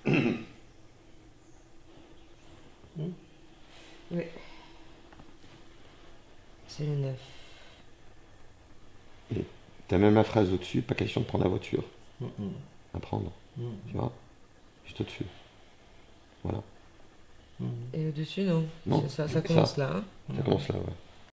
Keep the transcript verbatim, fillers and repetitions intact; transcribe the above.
Oui. C'est le neuf. Et t'as même la phrase au-dessus, pas question de prendre la voiture. Mm, mm. À prendre, Mm. tu vois. Juste au-dessus. Voilà. Mm. Et au-dessus, non. Non, Ça, ça ça. commence là. Hein. Ça commence là, ouais.